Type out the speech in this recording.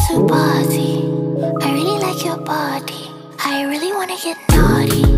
to party. I really like your body. I really wanna get naughty.